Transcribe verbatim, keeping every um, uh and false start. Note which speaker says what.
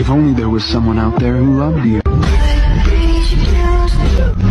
Speaker 1: If only there was someone out there who loved you.